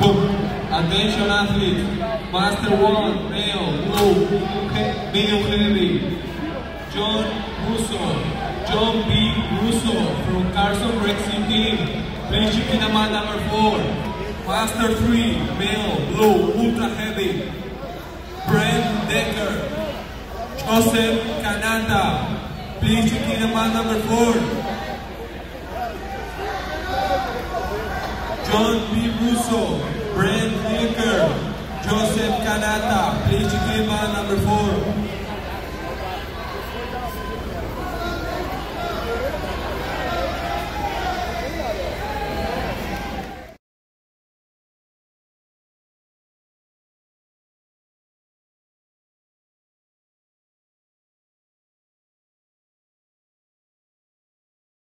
Attention athlete, Master 1, male, blue, medium heavy, John B. Russo from Carson Racing Team. Please check in number 4. Master 3, male, blue, ultra heavy, Brent Decker, Joseph Kanata. Please check in number 4. John B. Russo, Brent Decker, Joseph Kanata. Please check in number 4.